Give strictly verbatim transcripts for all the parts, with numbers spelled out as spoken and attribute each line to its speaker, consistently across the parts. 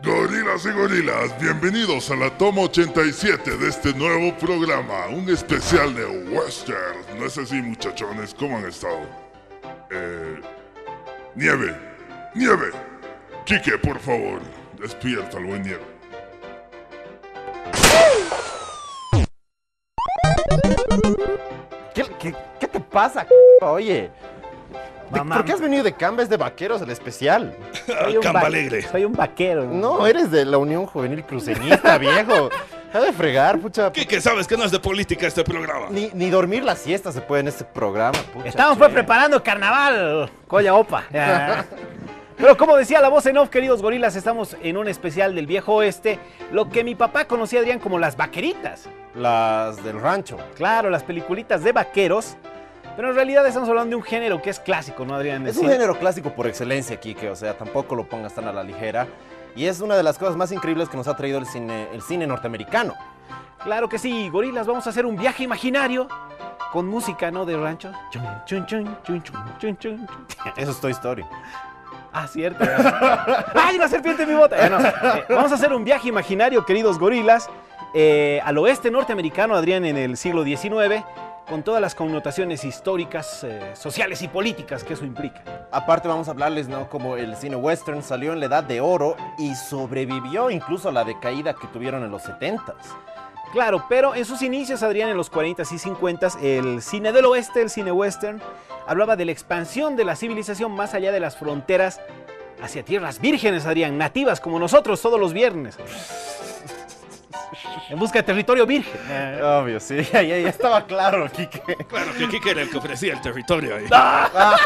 Speaker 1: Gorilas y gorilas, bienvenidos a la toma ochenta y siete de este nuevo programa, un especial de western. ¿No es así, muchachones? ¿Cómo han estado? Eh... Nieve, Nieve. Quique, por favor, despierta al buen Nieve.
Speaker 2: ¿Qué, qué, qué te pasa, oye? ¿De, ¿Por qué has venido de Camba? Es de vaqueros el especial.
Speaker 3: Camba Alegre.
Speaker 4: Soy un vaquero.
Speaker 2: No, eres de la Unión Juvenil Cruceñista, viejo. Ha de fregar, pucha.
Speaker 3: ¿Qué, que sabes que no es de política este programa?
Speaker 2: Ni, ni dormir la siesta se puede en este programa, pucha.
Speaker 4: Estamos pues preparando carnaval, colla opa. Ya. Pero como decía la voz en off, queridos gorilas, estamos en un especial del viejo oeste, lo que mi papá conocía, Adrián, como las vaqueritas.
Speaker 2: Las del rancho.
Speaker 4: Claro, las peliculitas de vaqueros. Pero en realidad estamos hablando de un género que es clásico, ¿no, Adrián?
Speaker 2: Es un género clásico por excelencia, Quique, o sea, tampoco lo pongas tan a la ligera. Y es una de las cosas más increíbles que nos ha traído el cine, el cine norteamericano.
Speaker 4: Claro que sí, gorilas, vamos a hacer un viaje imaginario con música, ¿no? De rancho. Chun, chun, chun, chun, chun, chun, chun.
Speaker 2: Eso es Toy Story.
Speaker 4: Ah, cierto. ¡Ay, una serpiente en mi bota! Eh, no. eh, vamos a hacer un viaje imaginario, queridos gorilas, eh, al oeste norteamericano, Adrián, en el siglo diecinueve, con todas las connotaciones históricas, eh, sociales y políticas que eso implica.
Speaker 2: Aparte vamos a hablarles, ¿no? Como el cine western salió en la Edad de Oro y sobrevivió incluso a la decaída que tuvieron en los setentas.
Speaker 4: Claro, pero en sus inicios, Adrián, en los cuarentas y cincuentas, el cine del oeste, el cine western, hablaba de la expansión de la civilización más allá de las fronteras hacia tierras vírgenes, Adrián, nativas como nosotros todos los viernes. En busca de territorio virgen.
Speaker 2: Obvio, sí, ya, ya estaba claro, Quique.
Speaker 3: Claro que Quique era el que ofrecía el territorio ahí.
Speaker 2: Ah.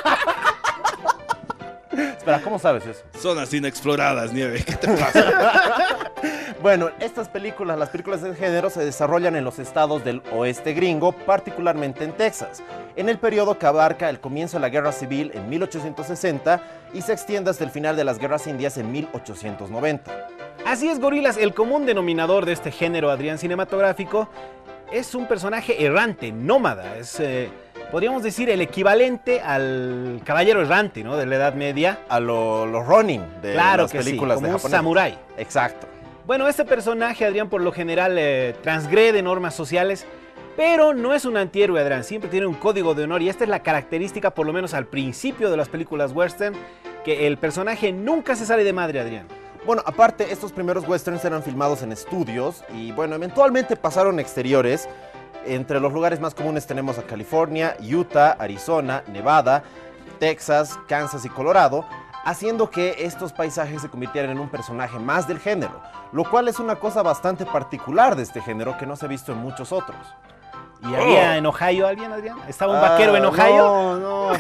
Speaker 2: Espera, ¿cómo sabes eso?
Speaker 3: Zonas inexploradas, Nieve, ¿qué te pasa?
Speaker 2: Bueno, estas películas, las películas del género se desarrollan en los estados del oeste gringo, particularmente en Texas, en el periodo que abarca el comienzo de la Guerra Civil en mil ochocientos sesenta y se extiende hasta el final de las Guerras Indias en mil ochocientos noventa.
Speaker 4: Así es, gorilas, el común denominador de este género, Adrián, cinematográfico, es un personaje errante, nómada, es... Eh, podríamos decir el equivalente al caballero errante, ¿no? De la Edad Media.
Speaker 2: A lo, los Ronin de
Speaker 4: claro
Speaker 2: las
Speaker 4: que
Speaker 2: películas
Speaker 4: sí, como
Speaker 2: de
Speaker 4: un
Speaker 2: japonés.
Speaker 4: samurái.
Speaker 2: Exacto.
Speaker 4: Bueno, este personaje, Adrián, por lo general eh, transgrede normas sociales, pero no es un antihéroe, Adrián. Siempre tiene un código de honor y esta es la característica, por lo menos al principio de las películas western, que el personaje nunca se sale de madre, Adrián.
Speaker 2: Bueno, aparte, estos primeros westerns eran filmados en estudios y, bueno, eventualmente pasaron a exteriores. Entre los lugares más comunes tenemos a California, Utah, Arizona, Nevada, Texas, Kansas y Colorado, haciendo que estos paisajes se convirtieran en un personaje más del género, lo cual es una cosa bastante particular de este género que no se ha visto en muchos otros.
Speaker 4: ¿Y había en Ohio alguien, Adrián? ¿Estaba un vaquero en Ohio?
Speaker 2: No, no.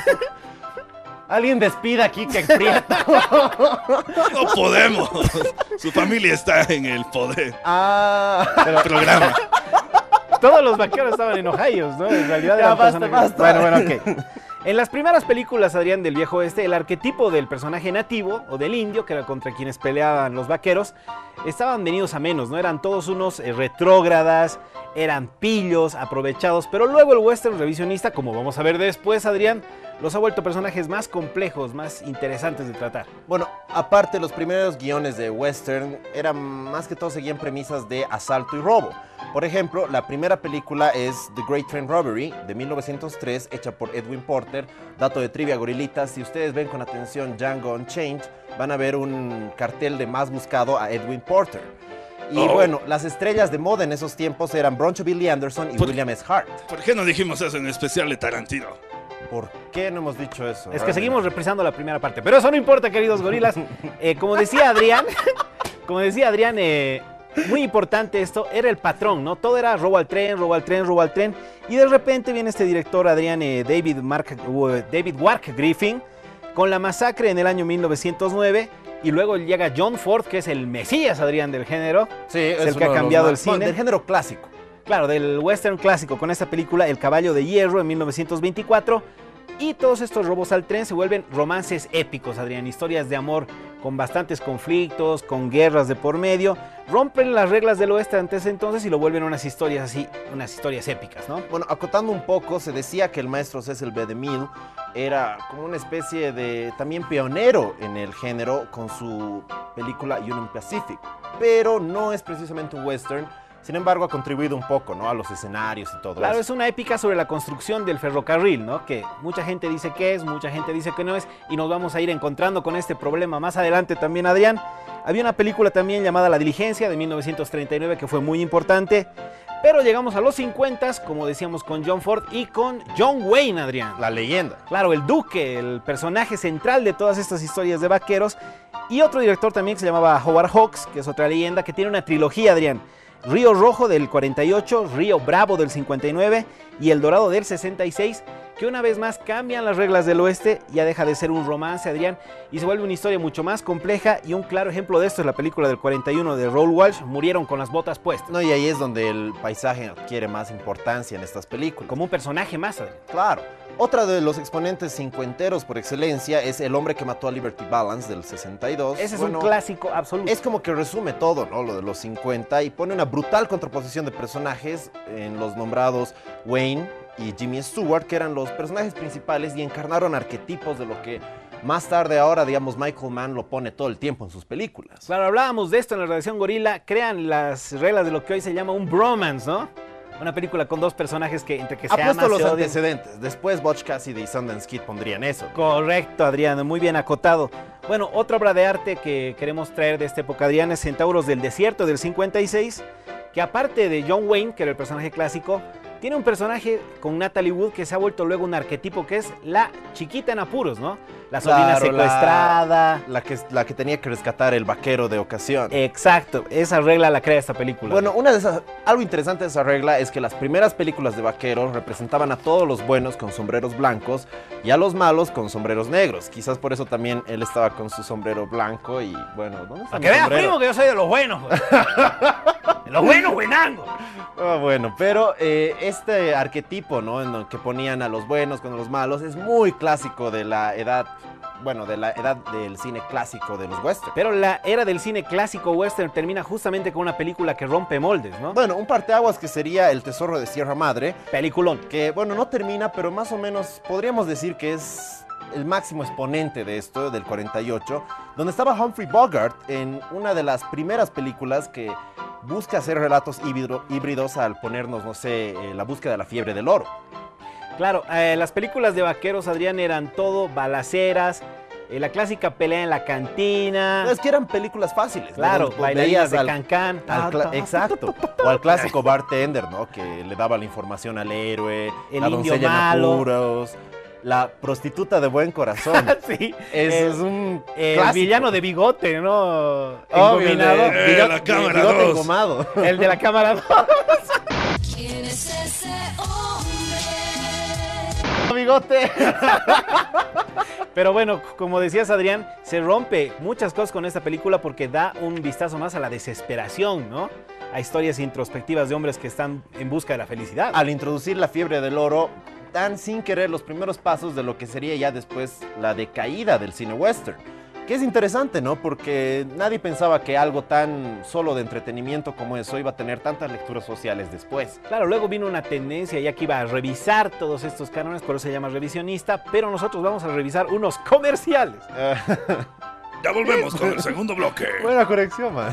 Speaker 2: Alguien despida aquí que Prieto.
Speaker 3: No podemos. Su familia está en el poder.
Speaker 2: Ah,
Speaker 3: pero programa.
Speaker 4: Todos los vaqueros estaban en Ohio, ¿no? En realidad
Speaker 2: ya,
Speaker 4: eran
Speaker 2: basta,
Speaker 4: personajes...
Speaker 2: basta.
Speaker 4: Bueno, bueno, ok. En las primeras películas, Adrián, del viejo oeste, el arquetipo del personaje nativo o del indio, que era contra quienes peleaban los vaqueros, estaban venidos a menos, ¿no? Eran todos unos eh, retrógradas, eran pillos, aprovechados, pero luego el western revisionista, como vamos a ver después, Adrián, los ha vuelto personajes más complejos, más interesantes de tratar.
Speaker 2: Bueno, aparte, los primeros guiones de western eran más que todo seguían premisas de asalto y robo. Por ejemplo, la primera película es The Great Train Robbery de mil novecientos tres, hecha por Edwin Porter. Dato de trivia, gorilitas, si ustedes ven con atención Django Unchained, van a ver un cartel de más buscado a Edwin Porter. Y oh. bueno, las estrellas de moda en esos tiempos eran Broncho Billy Anderson y
Speaker 3: ¿Por,
Speaker 2: William S. Hart.
Speaker 3: ¿Por qué no dijimos eso en el especial de Tarantino?
Speaker 2: ¿Por qué no hemos dicho eso?
Speaker 4: Es
Speaker 2: realmente?
Speaker 4: que seguimos reprisando la primera parte, pero eso no importa, queridos gorilas. Eh, como decía Adrián, como decía Adrián, eh, muy importante esto, era el patrón, ¿no? Todo era robo al tren, robo al tren, robo al tren. Y de repente viene este director, Adrián, eh, David, Mark, uh, David Wark Griffin, con La Masacre en el año mil novecientos nueve. Y luego llega John Ford, que es el mesías, Adrián, del género.
Speaker 2: Sí,
Speaker 4: es,
Speaker 2: es
Speaker 4: el que ha cambiado
Speaker 2: más,
Speaker 4: el cine.
Speaker 2: Bueno, del género clásico.
Speaker 4: Claro, del western clásico, con esta película El Caballo de Hierro en mil novecientos veinticuatro. Y todos estos robos al tren se vuelven romances épicos, Adrián. Historias de amor con bastantes conflictos, con guerras de por medio. Rompen las reglas del oeste antes entonces y lo vuelven unas historias así, unas historias épicas, ¿no?
Speaker 2: Bueno, acotando un poco, se decía que el maestro Cecil B. DeMille era como una especie de también pionero en el género con su película Union Pacific, pero no es precisamente un western. Sin embargo, ha contribuido un poco, ¿no?, a los escenarios y todo
Speaker 4: Claro,
Speaker 2: eso.
Speaker 4: es una épica sobre la construcción del ferrocarril, ¿no? Que mucha gente dice que es, mucha gente dice que no es, y nos vamos a ir encontrando con este problema más adelante también, Adrián. Había una película también llamada La Diligencia de mil novecientos treinta y nueve que fue muy importante, pero llegamos a los cincuenta, como decíamos, con John Ford y con John Wayne, Adrián.
Speaker 2: La leyenda.
Speaker 4: Claro, el duque, el personaje central de todas estas historias de vaqueros, y otro director también que se llamaba Howard Hawks, que es otra leyenda, que tiene una trilogía, Adrián. Río Rojo del cuarenta y ocho, Río Bravo del cincuenta y nueve y El Dorado del sesenta y seis, que una vez más cambian las reglas del oeste, ya deja de ser un romance, Adrián, y se vuelve una historia mucho más compleja, y un claro ejemplo de esto es la película del cuarenta y uno de Raoul Walsh, Murieron con las botas puestas.
Speaker 2: No, y ahí es donde el paisaje adquiere más importancia en estas películas.
Speaker 4: Como un personaje más, Adrián.
Speaker 2: Claro. Otra de los exponentes cincuenteros por excelencia es El hombre que mató a Liberty Balance del sesenta y dos.
Speaker 4: Ese es
Speaker 2: Bueno,
Speaker 4: un clásico absoluto.
Speaker 2: es como que resume todo, ¿no?, lo de los cincuenta, y pone una brutal contraposición de personajes en los nombrados Wayne y Jimmy Stewart, que eran los personajes principales y encarnaron arquetipos de lo que más tarde ahora, digamos, Michael Mann lo pone todo el tiempo en sus películas.
Speaker 4: Claro, hablábamos de esto en la redacción Gorila, crean las reglas de lo que hoy se llama un bromance, ¿no? Una película con dos personajes que entre que se
Speaker 2: Ha puesto
Speaker 4: aman,
Speaker 2: los
Speaker 4: se odian.
Speaker 2: antecedentes. Después Butch Cassidy y Sundance Kid pondrían eso.
Speaker 4: Correcto, Adrián, muy bien acotado. Bueno, otra obra de arte que queremos traer de esta época, Adrián, es Centauros del Desierto del cincuenta y seis, que aparte de John Wayne, que era el personaje clásico, tiene un personaje con Natalie Wood que se ha vuelto luego un arquetipo, que es la chiquita en apuros, ¿no? La sobrina
Speaker 2: Claro,
Speaker 4: secuestrada.
Speaker 2: La que, la que tenía que rescatar el vaquero de ocasión.
Speaker 4: Exacto, esa regla la crea esta película.
Speaker 2: Bueno, una de esas, algo interesante de esa regla es que las primeras películas de vaqueros representaban a todos los buenos con sombreros blancos y a los malos con sombreros negros. Quizás por eso también él estaba con su sombrero blanco y, bueno, ¿dónde está
Speaker 4: para
Speaker 2: mi
Speaker 4: que veas,
Speaker 2: sombrero?
Speaker 4: primo, que yo soy de los buenos. Pues. De los buenos, buenangos.
Speaker 2: Ah, bueno, pero eh, este arquetipo, ¿no?, en el que ponían a los buenos con los malos, es muy clásico de la edad, bueno, de la edad del cine clásico de los westerns.
Speaker 4: Pero la era del cine clásico western termina justamente con una película que rompe moldes, ¿no?
Speaker 2: Bueno, un parteaguas que sería El Tesoro de Sierra Madre,
Speaker 4: Peliculón.
Speaker 2: que, bueno, no termina, pero más o menos podríamos decir que es el máximo exponente de esto, del cuarenta y ocho, donde estaba Humphrey Bogart en una de las primeras películas que busca hacer relatos híbrido- híbridos al ponernos, no sé, eh, la búsqueda de la fiebre del oro.
Speaker 4: Claro, eh, las películas de vaqueros, Adrián, eran todo balaceras, eh, la clásica pelea en la cantina.
Speaker 2: No, es que eran películas fáciles, ¿no?
Speaker 4: Claro,
Speaker 2: Donde
Speaker 4: bailarinas
Speaker 2: veías
Speaker 4: de
Speaker 2: al-
Speaker 4: cancán.
Speaker 2: al cla- exacto. O al clásico bartender, ¿no?, que le daba la información al héroe,
Speaker 4: El
Speaker 2: la
Speaker 4: indio
Speaker 2: doncella en
Speaker 4: malo.
Speaker 2: apuros, la prostituta de buen corazón.
Speaker 4: Sí,
Speaker 2: Eso
Speaker 4: el,
Speaker 2: es un
Speaker 4: el
Speaker 2: clásico.
Speaker 4: villano de bigote, ¿no?
Speaker 2: Obvio,
Speaker 4: Engominado.
Speaker 2: de-
Speaker 3: Eh,
Speaker 2: bigote-
Speaker 3: la cámara
Speaker 2: bigote
Speaker 3: dos.
Speaker 2: engomado.
Speaker 4: El de la cámara dos.
Speaker 5: ¿Quién es ese hombre?
Speaker 2: Bigote.
Speaker 4: Pero bueno, como decías, Adrián, se rompe muchas cosas con esta película porque da un vistazo más a la desesperación, ¿no? A historias introspectivas de hombres que están en busca de la felicidad.
Speaker 2: Al introducir la fiebre del oro, dan sin querer los primeros pasos de lo que sería ya después la decaída del cine western. Que es interesante, ¿no? Porque nadie pensaba que algo tan solo de entretenimiento como eso iba a tener tantas lecturas sociales después.
Speaker 4: Claro, luego vino una tendencia ya que iba a revisar todos estos cánones, por eso se llama revisionista, pero nosotros vamos a revisar unos comerciales.
Speaker 3: Ya volvemos con el segundo bloque.
Speaker 2: Buena corrección, man.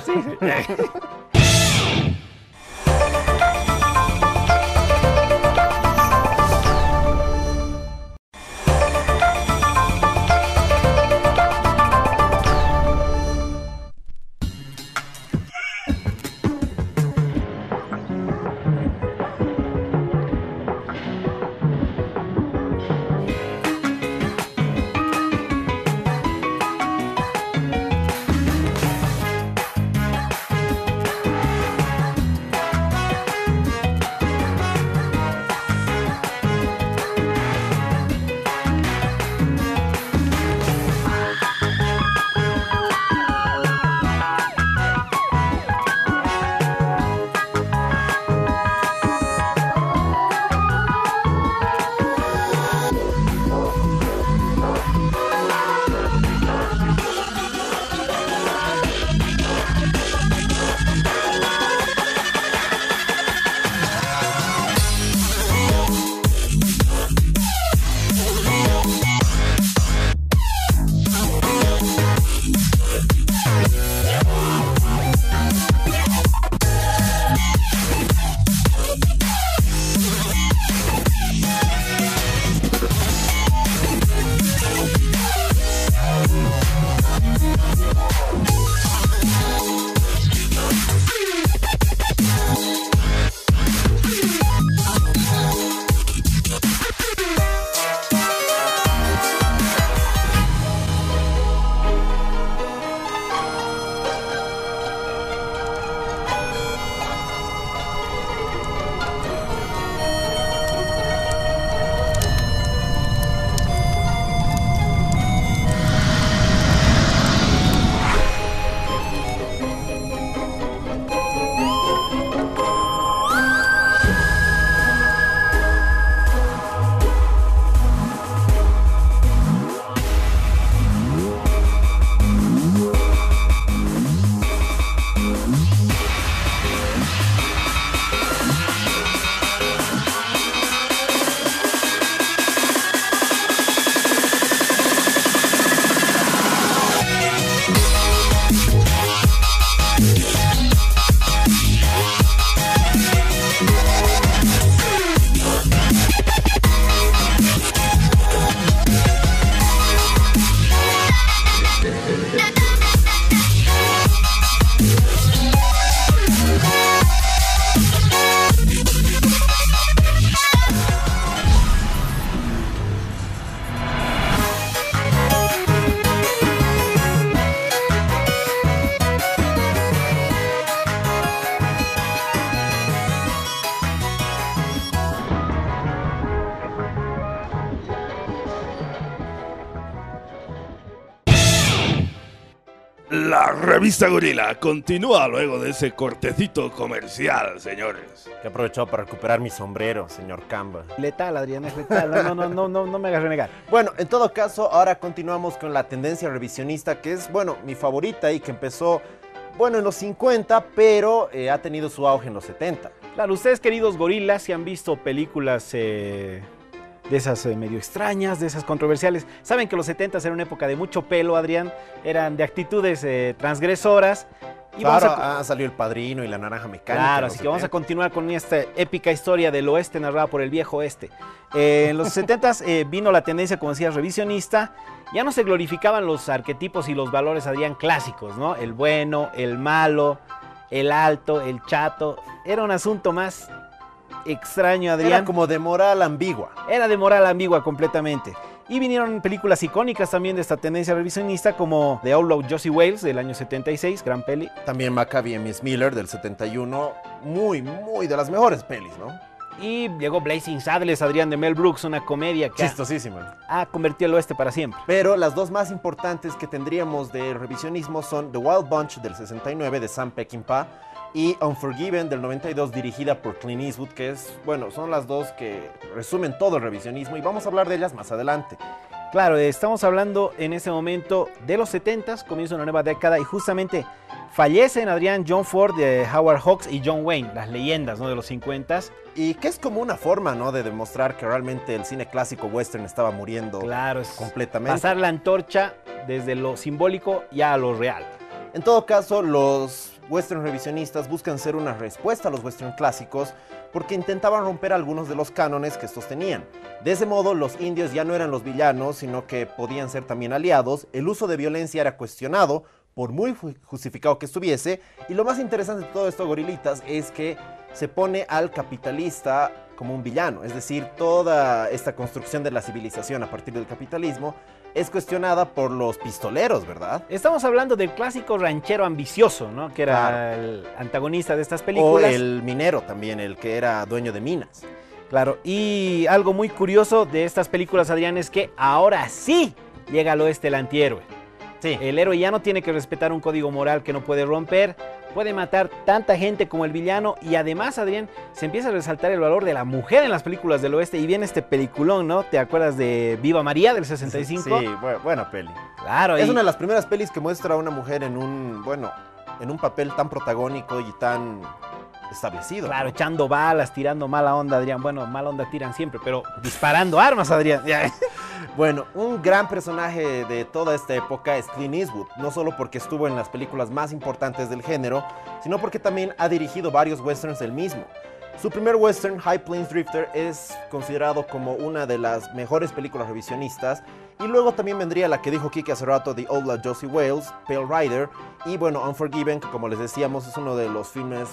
Speaker 3: La revista Gorila continúa luego de ese cortecito comercial, señores.
Speaker 2: Que aprovechó para recuperar mi sombrero, señor Camba.
Speaker 4: Letal, Adrián, es letal. No, no, no, no, no me hagas renegar.
Speaker 2: Bueno, en todo caso, ahora continuamos con la tendencia revisionista, que es, bueno, mi favorita y que empezó, bueno, en los cincuenta, pero eh, ha tenido su auge en los setenta.
Speaker 4: Claro, ustedes, queridos gorilas, si han visto películas eh, de esas eh, medio extrañas, de esas controversiales, saben que los setenta era una época de mucho pelo, Adrián, eran de actitudes eh, transgresoras. Y
Speaker 2: Claro,
Speaker 4: vamos a...
Speaker 2: ha salido El Padrino y La Naranja Mecánica.
Speaker 4: Claro,
Speaker 2: en los
Speaker 4: así que vamos a
Speaker 2: setenta.
Speaker 4: continuar con esta épica historia del oeste narrada por el viejo oeste. Eh, en los setentas eh, vino la tendencia, como decías, revisionista. Ya no se glorificaban los arquetipos y los valores, Adrián, clásicos, ¿no? El bueno, el malo, el alto, el chato. Era un asunto más extraño, Adrián.
Speaker 2: Era como de moral ambigua.
Speaker 4: Era de moral ambigua completamente. Y vinieron películas icónicas también de esta tendencia revisionista, como The Outlaw Josie Wales del año setenta y seis, gran peli.
Speaker 2: También Maccabi y Miss Miller del setenta y uno, muy, muy de las mejores pelis, ¿no?
Speaker 4: Y llegó Blazing Saddles, Adrián, de Mel Brooks, una comedia que ha,
Speaker 2: Chistosísima.
Speaker 4: ha convertido el oeste para siempre.
Speaker 2: Pero las dos más importantes que tendríamos de revisionismo son The Wild Bunch del sesenta y nueve de Sam Peckinpah y Unforgiven del noventa y dos, dirigida por Clint Eastwood, que es, bueno, son las dos que resumen todo el revisionismo y vamos a hablar de ellas más adelante.
Speaker 4: Claro, estamos hablando en este momento de los setentas, comienza una nueva década y justamente fallecen, Adrián, John Ford, eh, Howard Hawks y John Wayne, las leyendas, ¿no?, de los cincuentas.
Speaker 2: Y que es como una forma, ¿no?, de demostrar que realmente el cine clásico western estaba muriendo
Speaker 4: Claro, es
Speaker 2: completamente.
Speaker 4: pasar la antorcha desde lo simbólico ya a lo real.
Speaker 2: En todo caso, los western revisionistas buscan ser una respuesta a los western clásicos porque intentaban romper algunos de los cánones que estos tenían. De ese modo, los indios ya no eran los villanos, sino que podían ser también aliados, el uso de violencia era cuestionado, por muy ju- justificado que estuviese, y lo más interesante de todo esto, gorilitas, es que se pone al capitalista como un villano, es decir, toda esta construcción de la civilización a partir del capitalismo es cuestionada por los pistoleros, ¿verdad?
Speaker 4: Estamos hablando del clásico ranchero ambicioso, ¿no?, que era
Speaker 2: Claro.
Speaker 4: el antagonista de estas
Speaker 2: O
Speaker 4: películas.
Speaker 2: el minero también, el que era dueño de minas.
Speaker 4: Claro, y algo muy curioso de estas películas, Adrián, es que ahora sí llega al oeste el antihéroe.
Speaker 2: Sí.
Speaker 4: El héroe ya no tiene que respetar un código moral que no puede romper, puede matar tanta gente como el villano y además, Adrián, se empieza a resaltar el valor de la mujer en las películas del oeste y viene este peliculón, ¿no? ¿Te acuerdas de Viva María del sesenta y cinco?
Speaker 2: Sí, bu- buena peli.
Speaker 4: Claro.
Speaker 2: Es
Speaker 4: y-
Speaker 2: una de las primeras pelis que muestra a una mujer en un, bueno, en un papel tan protagónico y tan establecido.
Speaker 4: Claro,
Speaker 2: ¿no?
Speaker 4: echando balas, tirando mala onda, Adrián. Bueno, mala onda tiran siempre, pero disparando armas, Adrián. Ya.
Speaker 2: Bueno, un gran personaje de toda esta época es Clint Eastwood, no solo porque estuvo en las películas más importantes del género, sino porque también ha dirigido varios westerns del mismo. Su primer western, High Plains Drifter, es considerado como una de las mejores películas revisionistas, y luego también vendría la que dijo Kiki hace rato, The Outlaw Josie Wales, Pale Rider, y bueno, Unforgiven, que como les decíamos es uno de los filmes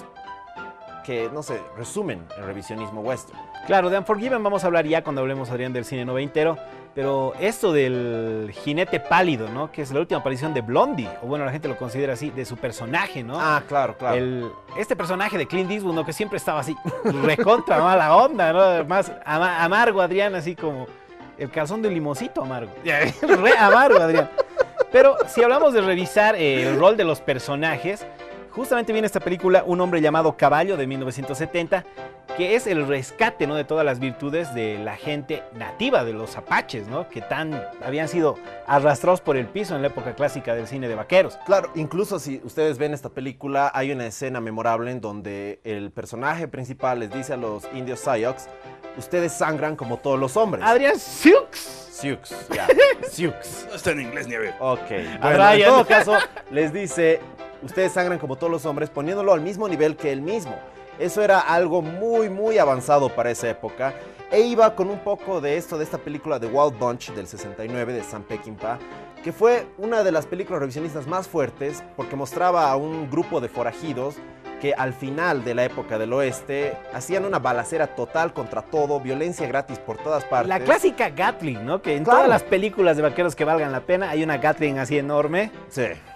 Speaker 2: que, no sé, resumen el revisionismo western.
Speaker 4: Claro, de Unforgiven vamos a hablar ya cuando hablemos, Adrián, del cine noventero, pero esto del jinete pálido, ¿no?, que es la última aparición de Blondie, o bueno, la gente lo considera así, de su personaje, ¿no?
Speaker 2: Ah, claro, claro.
Speaker 4: El- este personaje de Clint Eastwood, ¿no?, que siempre estaba así, recontra mala onda, ¿no? Más ama- amargo, Adrián, así como el calzón de un limoncito amargo. Re amargo, Adrián. Pero si hablamos de revisar eh, el rol de los personajes, justamente viene esta película Un hombre llamado Caballo de mil novecientos setenta, que es el rescate, ¿no?, de todas las virtudes de la gente nativa, de los apaches, ¿no?, que tan habían sido arrastrados por el piso en la época clásica del cine de vaqueros.
Speaker 2: Claro, incluso si ustedes ven esta película, hay una escena memorable en donde el personaje principal les dice a los indios Sioux, ustedes sangran como todos los hombres.
Speaker 4: Adrián Sioux.
Speaker 2: Sioux, ya. Sioux.
Speaker 3: No está en inglés ni a ver.
Speaker 2: Ok. Bueno,
Speaker 4: Ryan.
Speaker 2: en todo caso, les dice, ustedes sangran como todos los hombres, poniéndolo al mismo nivel que él mismo. Eso era algo muy, muy avanzado para esa época. E iba con un poco de esto, de esta película The Wild Bunch del sesenta y nueve de Sam Peckinpah, que fue una de las películas revisionistas más fuertes porque mostraba a un grupo de forajidos que al final de la época del oeste hacían una balacera total contra todo, violencia gratis por todas partes.
Speaker 4: La clásica Gatling, ¿no? Que en
Speaker 2: Claro.
Speaker 4: todas las películas de vaqueros que valgan la pena hay una Gatling así enorme.
Speaker 2: Sí.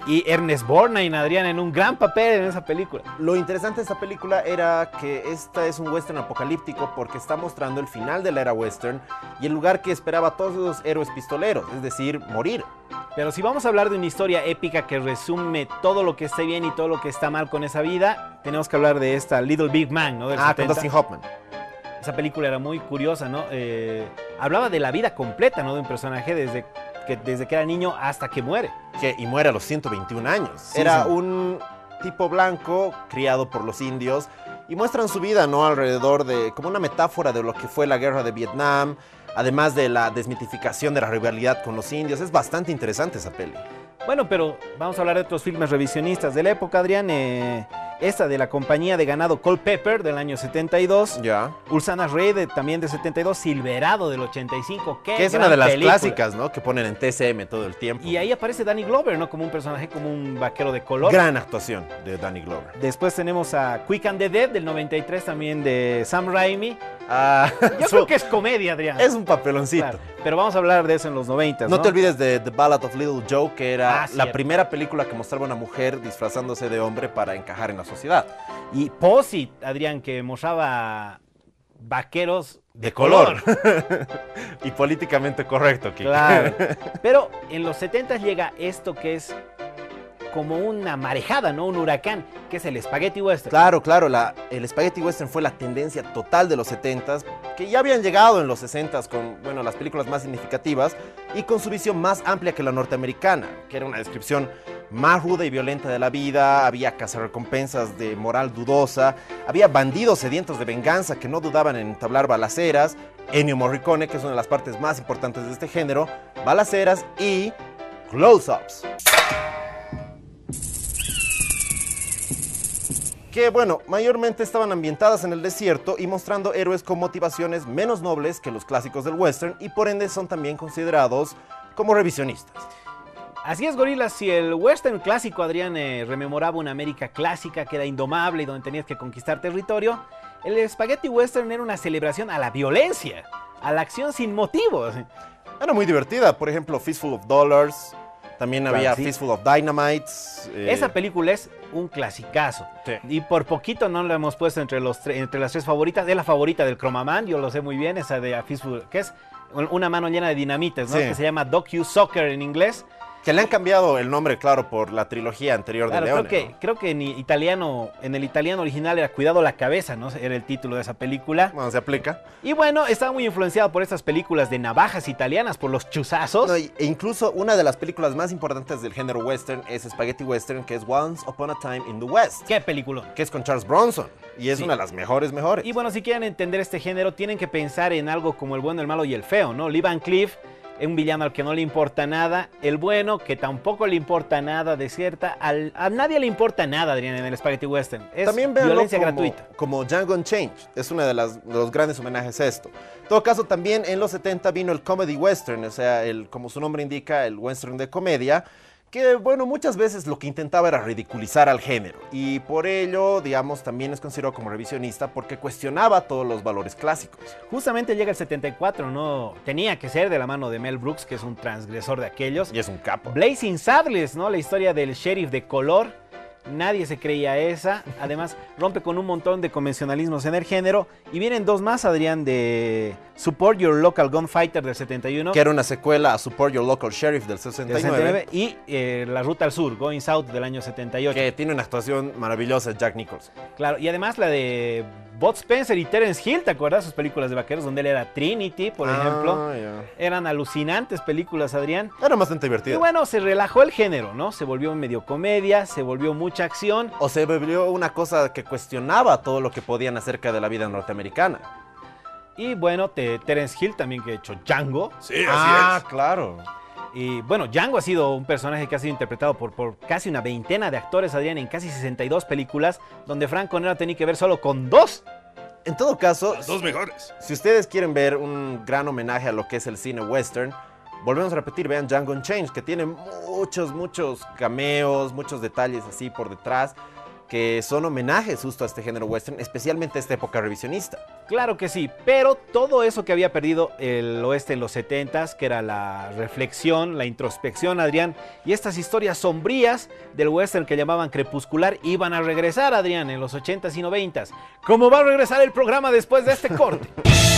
Speaker 4: Y Ernest Borgnine, Adrián, en un gran papel en esa película.
Speaker 2: Lo interesante de esta película era que esta es un western apocalíptico porque está mostrando el final de la era western y el lugar que esperaba a todos los héroes pistoleros, es decir, morir.
Speaker 4: Pero si vamos a hablar de una historia épica que resume todo lo que está bien y todo lo que está mal con esa vida, tenemos que hablar de esta Little Big Man, ¿no? Del
Speaker 2: Ah, con
Speaker 4: setenta.
Speaker 2: Dustin Hoffman.
Speaker 4: Esa película era muy curiosa, ¿no? Eh, hablaba de la vida completa, ¿no? De un personaje desde que, desde que era niño hasta que muere.
Speaker 2: Que, y muere a los ciento veintiún años.
Speaker 4: Sí,
Speaker 2: Era
Speaker 4: sí.
Speaker 2: un tipo blanco criado por los indios y muestran su vida, ¿no? Alrededor de, como una metáfora de lo que fue la guerra de Vietnam, además de la desmitificación de la rivalidad con los indios. Es bastante interesante esa peli.
Speaker 4: Bueno, pero vamos a hablar de otros filmes revisionistas de la época, Adrián. Eh, esta de la compañía de ganado Culpeper del año setenta y dos.
Speaker 2: Ya.
Speaker 4: Ulsana Ray de- también de setenta y dos. Silverado del ochenta y cinco. ¡Qué
Speaker 2: Que es
Speaker 4: gran
Speaker 2: una de las
Speaker 4: película!
Speaker 2: clásicas, ¿no? Que ponen en T C M todo el tiempo.
Speaker 4: Y ahí aparece Danny Glover, ¿no? Como un personaje, como un vaquero de color.
Speaker 2: Gran actuación de Danny Glover.
Speaker 4: Después tenemos a Quick and the Dead del noventa y tres también de Sam Raimi.
Speaker 2: Ah,
Speaker 4: Yo
Speaker 2: su-
Speaker 4: creo que es comedia, Adrián.
Speaker 2: es un papeloncito.
Speaker 4: Claro, pero vamos a hablar de eso en los noventa.
Speaker 2: No te olvides de The Ballad of Little Joe, que era
Speaker 4: Ah,
Speaker 2: la
Speaker 4: cierto.
Speaker 2: primera película que mostraba a una mujer disfrazándose de hombre para encajar en la sociedad.
Speaker 4: Y Posit, Adrián, que mostraba vaqueros de,
Speaker 2: De color. Y políticamente correcto, Kike.
Speaker 4: Claro. Pero en los setenta llega esto que es como una marejada, ¿no? Un huracán, que es el Spaghetti Western.
Speaker 2: Claro, claro, la, el Spaghetti Western fue la tendencia total de los setentas, que ya habían llegado en los sesentas con, bueno, las películas más significativas y con su visión más amplia que la norteamericana, que era una descripción más ruda y violenta de la vida, había cazarrecompensas de moral dudosa, había bandidos sedientos de venganza que no dudaban en entablar balaceras, Ennio Morricone, que es una de las partes más importantes de este género, balaceras y close-ups. Que, bueno, mayormente estaban ambientadas en el desierto y mostrando héroes con motivaciones menos nobles que los clásicos del western y por ende son también considerados como revisionistas.
Speaker 4: Así es, Gorila, si el western clásico, Adrián, eh, rememoraba una América clásica que era indomable y donde tenías que conquistar territorio, el Spaghetti Western era una celebración a la violencia, a la acción sin motivos.
Speaker 2: Era muy divertida, por ejemplo, Fistful of Dollars, también
Speaker 4: Claro,
Speaker 2: había
Speaker 4: sí.
Speaker 2: Fistful of Dynamites. eh,
Speaker 4: Esa película es un clasicazo.
Speaker 2: Sí.
Speaker 4: Y por poquito no la hemos puesto entre, los tre- entre las tres favoritas. Es la favorita del Cromaman, yo lo sé muy bien, esa de A Fistful, que es una mano llena de dinamites, ¿no?
Speaker 2: Sí.
Speaker 4: Que se llama Docu-Soccer en inglés.
Speaker 2: Que le han cambiado el nombre, claro, por la trilogía anterior
Speaker 4: Claro,
Speaker 2: de
Speaker 4: creo
Speaker 2: Leone.
Speaker 4: que,
Speaker 2: ¿no?
Speaker 4: creo que en italiano, en el italiano original era Cuidado la cabeza, ¿no? Era el título de esa película.
Speaker 2: Bueno, se aplica.
Speaker 4: Y bueno, estaba muy influenciado por estas películas de navajas italianas, por los chuzazos.
Speaker 2: No, y- e incluso una de las películas más importantes del género western es Spaghetti Western, que es Once Upon a Time in the West,
Speaker 4: ¡Qué película!
Speaker 2: que es con Charles Bronson. Y es
Speaker 4: Sí.
Speaker 2: una de las mejores, mejores.
Speaker 4: Y bueno, si quieren entender este género, tienen que pensar en algo como el bueno, el malo y el feo, ¿no? Lee Van Cleef, un villano al que no le importa nada. El bueno, que tampoco le importa nada, de cierta. Al, a nadie le importa nada, Adrián, en el Spaghetti Western. Es
Speaker 2: También véanlo
Speaker 4: violencia
Speaker 2: como,
Speaker 4: gratuita.
Speaker 2: como Django Unchained. Es uno de, las- de los grandes homenajes a esto. En todo caso, también en los setenta vino el comedy western, o sea, el, como su nombre indica, el western de comedia, que, bueno, muchas veces lo que intentaba era ridiculizar al género. Y por ello, digamos, también es considerado como revisionista porque cuestionaba todos los valores clásicos.
Speaker 4: Justamente llega el setenta y cuatro, ¿no? Tenía que ser de la mano de Mel Brooks, que es un transgresor de aquellos.
Speaker 2: Y es un capo.
Speaker 4: Blazing Saddles, ¿no? La historia del sheriff de color. Nadie se creía esa. Además, rompe con un montón de convencionalismos en el género. Y vienen dos más, Adrián, de Support Your Local Gunfighter del setenta y uno.
Speaker 2: Que era una secuela a Support Your Local Sheriff del
Speaker 4: del
Speaker 2: sesenta y
Speaker 4: sesenta y
Speaker 2: nueve.
Speaker 4: nueve, y eh, La Ruta al Sur, Going South del año setenta y ocho.
Speaker 2: Que tiene una actuación maravillosa, Jack Nicholson.
Speaker 4: Claro, y además la de Bud Spencer y Terence Hill, ¿te acuerdas? Sus películas de vaqueros, donde él era Trinity, por
Speaker 2: Ah,
Speaker 4: ejemplo.
Speaker 2: ya.
Speaker 4: Eran alucinantes películas, Adrián.
Speaker 2: Era bastante
Speaker 4: Y
Speaker 2: divertido.
Speaker 4: bueno, se relajó el género, ¿no? Se volvió medio comedia, se volvió mucha acción.
Speaker 2: O se volvió una cosa que cuestionaba todo lo que podían acerca de la vida norteamericana.
Speaker 4: Y bueno, te- Terence Hill también que ha hecho Django.
Speaker 3: Sí, así
Speaker 2: Ah,
Speaker 3: es.
Speaker 2: claro.
Speaker 4: Y bueno, Django ha sido un personaje que ha sido interpretado por, por casi una veintena de actores, Adrián, en casi sesenta y dos películas, donde Frank Conero tenía que ver solo con dos.
Speaker 2: En todo caso,
Speaker 3: Las dos mejores.
Speaker 2: si ustedes quieren ver un gran homenaje a lo que es el cine western, volvemos a repetir, vean Django Unchained, que tiene muchos, muchos cameos, muchos detalles así por detrás, que son homenajes justo a este género western, especialmente a esta época revisionista.
Speaker 4: Claro que sí, pero todo eso que había perdido el oeste en los setentas, que era la reflexión, la introspección, Adrián, y estas historias sombrías del western que llamaban crepuscular, iban a regresar, Adrián, en los ochentas y noventas. ¿Cómo va a regresar el programa después de este corte?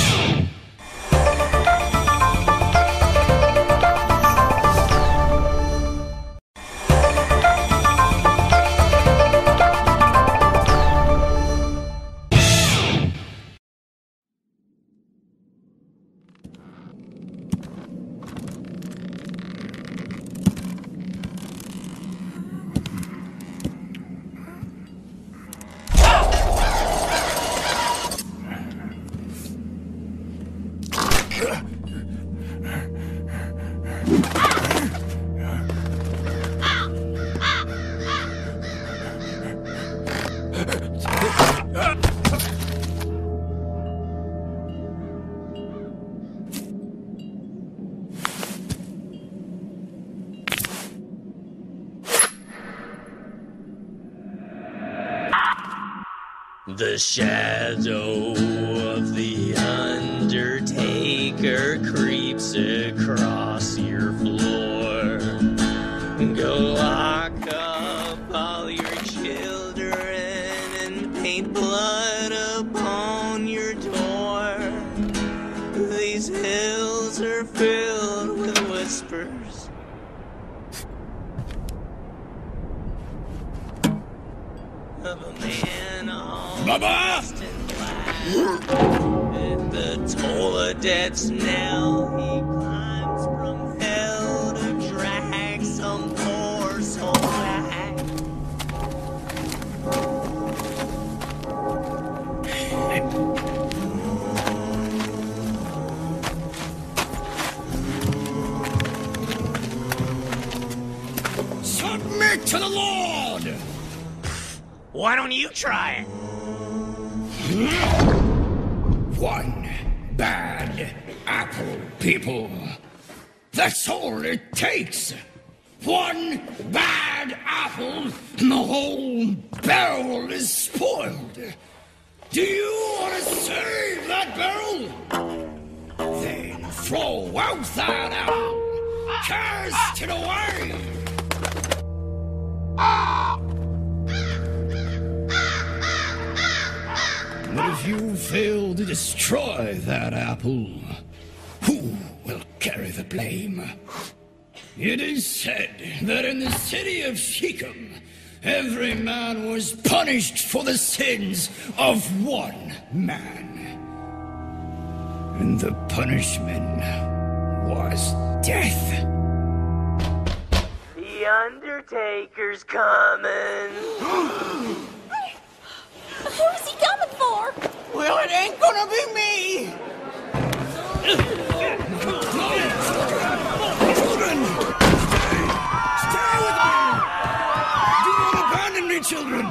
Speaker 6: The shadow of the Undertaker creeps across your floor. Go lock up all your children and paint blood upon your door. These hills are filled with whispers. Of a man all
Speaker 3: Baba!
Speaker 6: dressed in black. At the toll of death's knell, he climbs from hell to drag some poor soul back.
Speaker 3: Submit to the Lord!
Speaker 6: Why don't you try it?
Speaker 3: One bad apple, people. That's all it takes. One bad apple, and the whole barrel is spoiled. Do you want to save that barrel? Then throw out that apple. Cast it away. But if you fail to destroy that apple, who will carry the blame? It is said that in the city of Shechem, every man was punished for the sins of one man. And the punishment was death.
Speaker 6: The Undertaker's coming.
Speaker 5: Who's he coming for?
Speaker 6: Well, it ain't gonna be me.
Speaker 3: Children! Stay! Stay with me! Do not abandon me, children!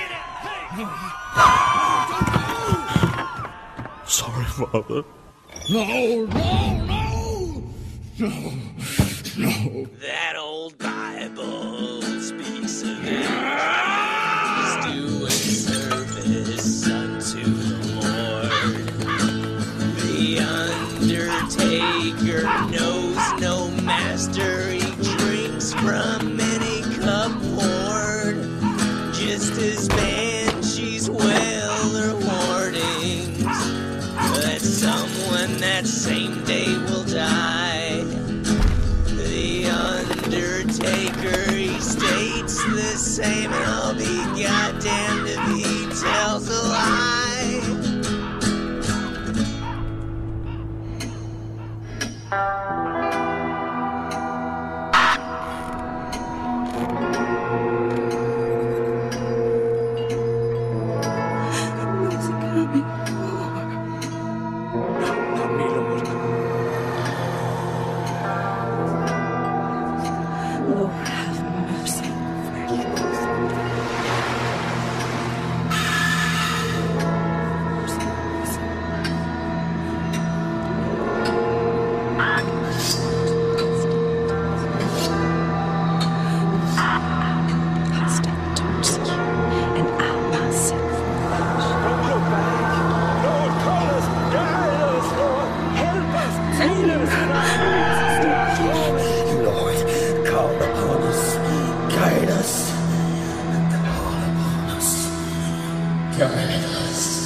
Speaker 1: Sorry, Father.
Speaker 3: No, no, no! No, no.
Speaker 6: That old Bible speaks of angels doing service unto the Lord. The Undertaker knows no master. He drinks from any cup poured. Just as banshees wail their warnings that someone that same day will die. The Undertaker, he states the same, and I'll be goddamned if he tells a lie.
Speaker 5: Lord, have mercy.
Speaker 3: guide us.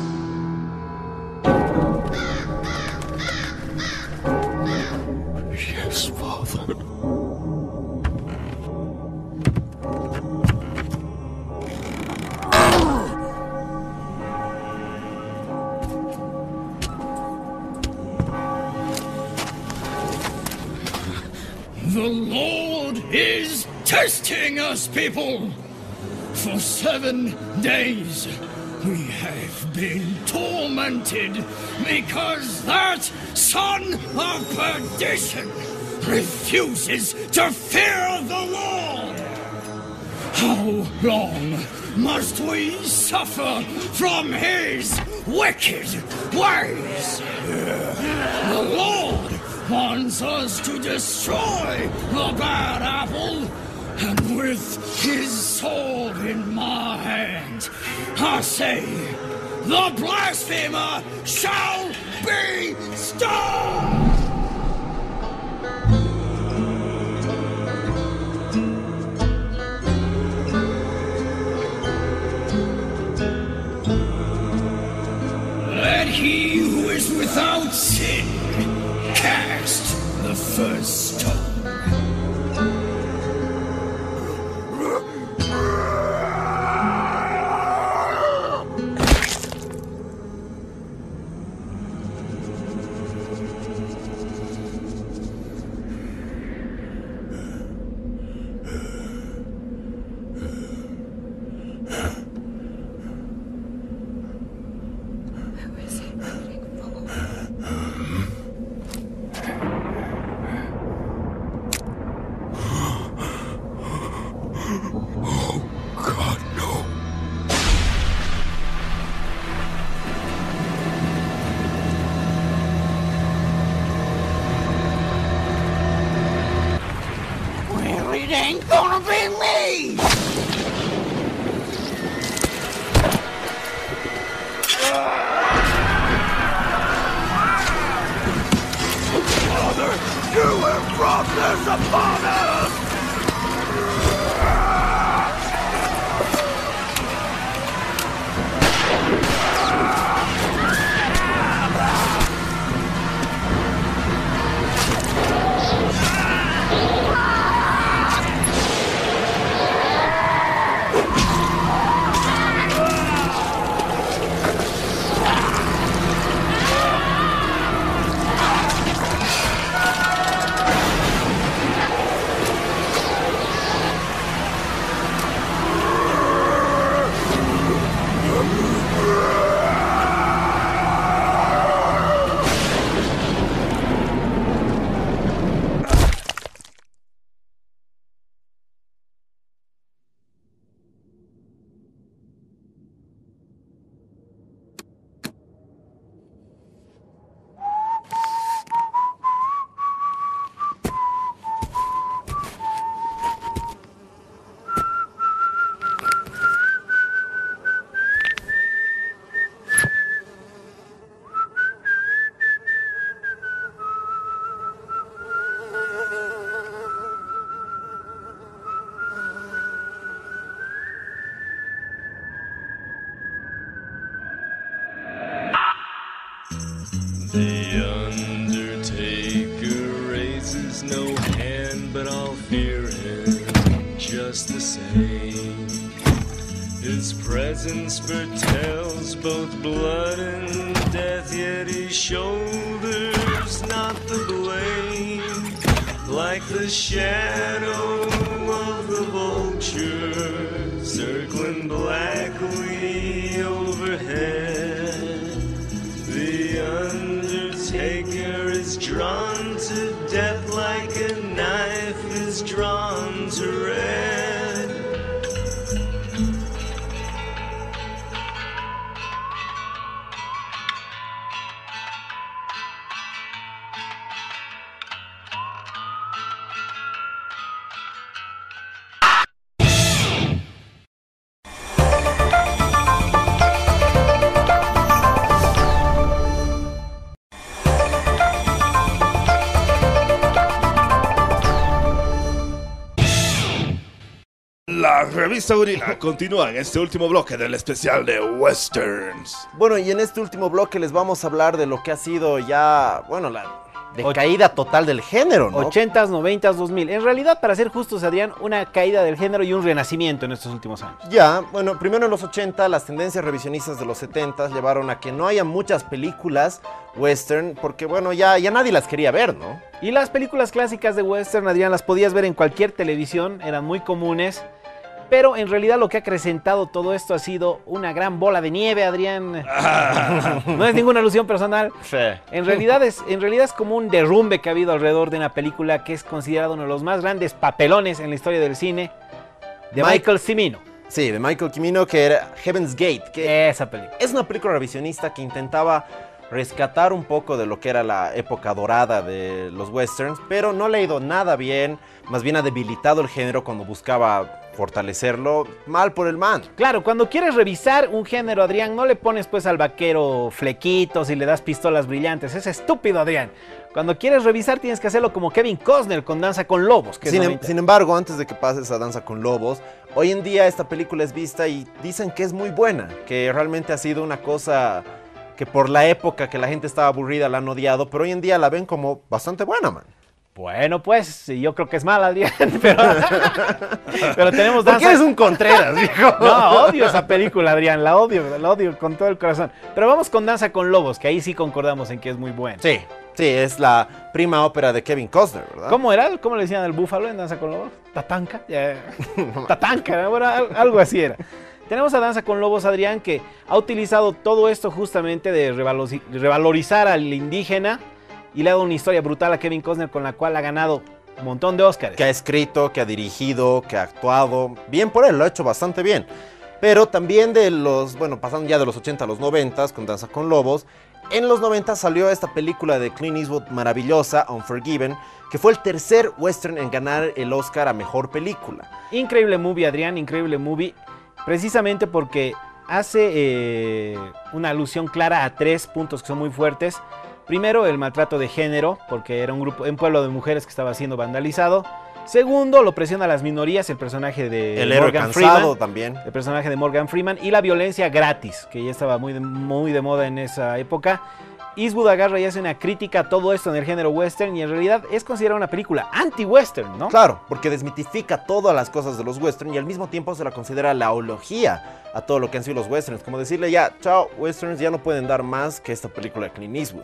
Speaker 1: Yes, Father.
Speaker 3: The Lord is testing us, people. For seven days, we have been tormented because that son of perdition refuses to fear the Lord. How long must we suffer from his wicked ways? The Lord wants us to destroy the bad apple, and with his sword in my hand, I say, the blasphemer shall be stoned! Let he who is without sin cast the first stone.
Speaker 6: It ain't gonna be me! Father, you have brought this upon us!
Speaker 7: The Undertaker raises no hand, but I'll fear him just the same. His presence foretells both blood and death, yet he shoulders not the blame. Like the shadow of the vulture circling blackly overhead, the Undertaker is drawn to death like a knife is drawn to red.
Speaker 8: revista Gorila continúa en este último bloque del especial de Westerns.
Speaker 2: Bueno, y en este último bloque les vamos a hablar de lo que ha sido ya, bueno, la decaída total del género, ¿no?
Speaker 4: ochentas, noventas, dos mil. En realidad, para ser justos, Adrián, una caída del género y un renacimiento en estos últimos años.
Speaker 2: Ya, bueno, primero en los ochenta, las tendencias revisionistas de los setenta llevaron a que no haya muchas películas western, porque bueno, ya, ya nadie las quería ver, ¿no?
Speaker 4: Y las películas clásicas de western, Adrián, las podías ver en cualquier televisión, eran muy comunes. Pero en realidad lo que ha acrecentado todo esto ha sido una gran bola de nieve, Adrián. No es ninguna alusión personal.
Speaker 2: Sí.
Speaker 4: En realidad es, en realidad es como un derrumbe que ha habido alrededor de una película que es considerada uno de los más grandes papelones en la historia del cine, de
Speaker 2: Mike-
Speaker 4: Michael Cimino.
Speaker 2: Sí, de Michael Cimino, que era Heaven's Gate, que
Speaker 4: Esa película.
Speaker 2: es una película revisionista que intentaba rescatar un poco de lo que era la época dorada de los westerns, pero no le ha ido nada bien, más bien ha debilitado el género cuando buscaba fortalecerlo. Mal por el man.
Speaker 4: Claro, cuando quieres revisar un género, Adrián, no le pones pues al vaquero flequitos y le das pistolas brillantes. Es estúpido, Adrián. Cuando quieres revisar tienes que hacerlo como Kevin Costner con Danza con Lobos. Que es
Speaker 2: Sin, em-
Speaker 4: noventa.
Speaker 2: sin embargo, antes de que pase esa Danza con Lobos, hoy en día esta película es vista y dicen que es muy buena, que realmente ha sido una cosa que por la época que la gente estaba aburrida la han odiado, pero hoy en día la ven como bastante buena, man.
Speaker 4: Bueno, pues yo creo que es mala, Adrián, pero, pero tenemos
Speaker 2: ¿Por
Speaker 4: Danza...
Speaker 2: qué eres un Contreras, viejo?
Speaker 4: No, odio esa película, Adrián, la odio, la odio con todo el corazón. Pero vamos con Danza con Lobos, que ahí sí concordamos en que es muy buena.
Speaker 2: Sí, sí, es la prima ópera de Kevin Costner, ¿verdad?
Speaker 4: ¿Cómo era? ¿Cómo le decían al búfalo en Danza con Lobos? ¿Tatanca? Ya. Tatanca, ¿no? Bueno, al- algo así era. Tenemos a Danza con Lobos, Adrián, que ha utilizado todo esto justamente de revalosi- revalorizar al indígena y le ha dado una historia brutal a Kevin Costner con la cual ha ganado un montón de Óscares.
Speaker 2: Que ha escrito, que ha dirigido, que ha actuado. Bien por él, lo ha hecho bastante bien. Pero también de los, bueno, pasando ya de los ochenta a los noventa con Danza con Lobos, en los noventa salió esta película de Clint Eastwood maravillosa, Unforgiven, que fue el tercer western en ganar el Oscar a Mejor Película.
Speaker 4: Increíble movie, Adrián, increíble movie. Precisamente porque hace eh, una alusión clara a tres puntos que son muy fuertes. Primero, el maltrato de género, porque era un grupo, un pueblo de mujeres que estaba siendo vandalizado. Segundo, la opresión a las minorías, el personaje de
Speaker 2: El héroe
Speaker 4: Morgan
Speaker 2: cansado
Speaker 4: Freeman,
Speaker 2: también.
Speaker 4: el personaje de Morgan Freeman, y la violencia gratis, que ya estaba muy de, muy de moda en esa época. Eastwood agarra y hace una crítica a todo esto en el género western y en realidad es considerada una película anti-western, ¿no?
Speaker 2: Claro, porque desmitifica todas las cosas de los western y al mismo tiempo se la considera la ología a todo lo que han sido los westerns. Como decirle ya, chao, westerns ya no pueden dar más que esta película de Clint Eastwood.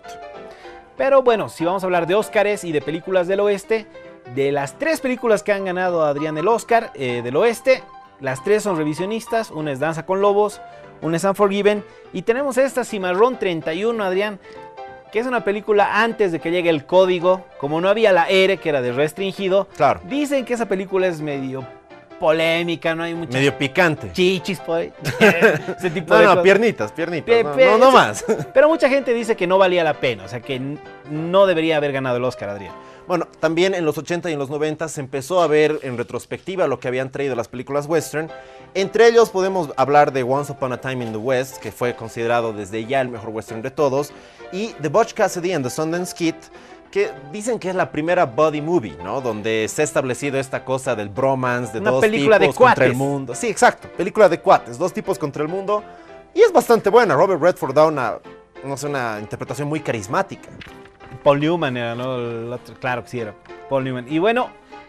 Speaker 4: Pero bueno, si vamos a hablar de Óscares y de películas del oeste, de las tres películas que han ganado a Adrián el Oscar eh, del oeste, las tres son revisionistas. Una es Danza con Lobos, una es Unforgiven y tenemos esta Cimarrón treinta y uno, Adrián, que es una película antes de que llegue el código. Como no había la R, que era de restringido,
Speaker 2: Claro.
Speaker 4: dicen que esa película es medio polémica, no hay muchas
Speaker 2: Medio picante.
Speaker 4: chichis por ahí. Ese tipo
Speaker 2: No,
Speaker 4: de
Speaker 2: no,
Speaker 4: cosas.
Speaker 2: piernitas, piernitas.
Speaker 4: Pe-
Speaker 2: No,
Speaker 4: pe-
Speaker 2: no, no
Speaker 4: eso-
Speaker 2: más.
Speaker 4: Pero mucha gente dice que no valía la pena, o sea que n- no debería haber ganado el Oscar, Adrián.
Speaker 2: Bueno, también en los ochenta y en los noventa se empezó a ver en retrospectiva lo que habían traído las películas western. Entre ellos podemos hablar de Once Upon a Time in the West, que fue considerado desde ya el mejor western de todos, y The Butch Cassidy and the Sundance Kid, que dicen que es la primera buddy movie, ¿no? Donde se ha establecido esta cosa del bromance, de
Speaker 4: Una
Speaker 2: dos
Speaker 4: película de
Speaker 2: tipos contra el
Speaker 4: cuates.
Speaker 2: mundo. Sí, exacto, película de cuates, dos tipos contra el mundo, y es bastante buena. Robert Redford da una, no sé, una interpretación muy carismática.
Speaker 4: Paul Newman era, ¿no? El otro, claro que sí era Paul Newman. Y bueno,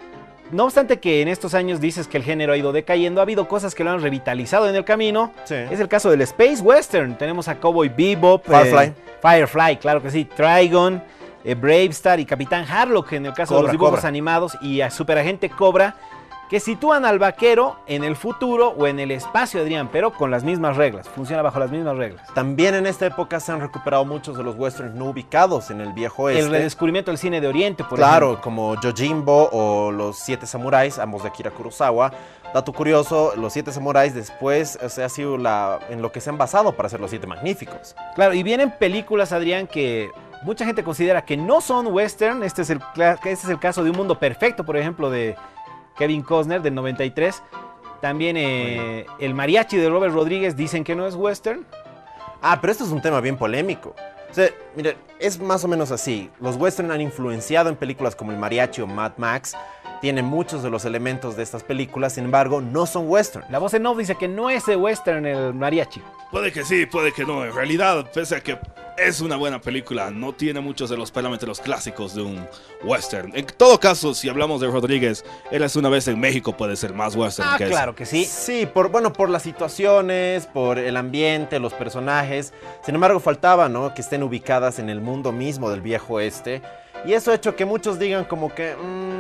Speaker 4: no obstante que en estos años dices que el género ha ido decayendo, ha habido cosas que lo han revitalizado en el camino.
Speaker 2: Sí.
Speaker 4: Es el caso del Space Western. Tenemos a Cowboy Bebop,
Speaker 2: Firefly.
Speaker 4: eh, Firefly, claro que sí, Trigon, eh, Bravestar y Capitán Harlock en el caso de
Speaker 2: Cobra,
Speaker 4: los dibujos
Speaker 2: Cobra.
Speaker 4: animados, y a Superagente Cobra, que sitúan al vaquero en el futuro o en el espacio, Adrián, pero con las mismas reglas, funciona bajo las mismas reglas.
Speaker 2: También en esta época se han recuperado muchos de los westerns no ubicados en el viejo oeste.
Speaker 4: El redescubrimiento del cine de Oriente, por
Speaker 2: Claro,
Speaker 4: ejemplo.
Speaker 2: como Yojimbo o Los Siete Samuráis, ambos de Akira Kurosawa. Dato curioso, Los Siete Samuráis después o sea, ha sido la, en lo que se han basado para hacer Los Siete Magníficos.
Speaker 4: Claro, y vienen películas, Adrián, que mucha gente considera que no son western. Este es el, cla- este es el caso de Un Mundo Perfecto, por ejemplo, de Kevin Costner, del noventa y tres. También eh, El Mariachi de Robert Rodríguez dicen que no es western.
Speaker 2: Ah, pero esto es un tema bien polémico. O sea, mire, es más o menos así. Los western han influenciado en películas como El Mariachi o Mad Max. tiene muchos de los elementos de estas películas, sin embargo, no son western.
Speaker 4: La voz en off dice que no es de western el mariachi.
Speaker 8: Puede que sí, puede que no. En realidad, pese a que es una buena película, no tiene muchos de los parámetros clásicos de un western. En todo caso, si hablamos de Rodríguez, Érase una vez en México puede ser más western
Speaker 4: Ah,
Speaker 8: que
Speaker 4: claro que sí.
Speaker 2: Sí, por, bueno, por las situaciones, por el ambiente, los personajes. Sin embargo, faltaba, ¿no?, que estén ubicadas en el mundo mismo del viejo oeste. Y eso ha hecho que muchos digan como que...